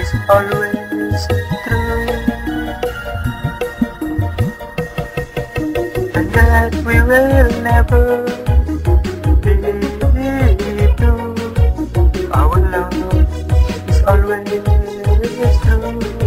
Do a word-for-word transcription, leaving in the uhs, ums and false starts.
is always true, and that we will never be two. Our love is always true.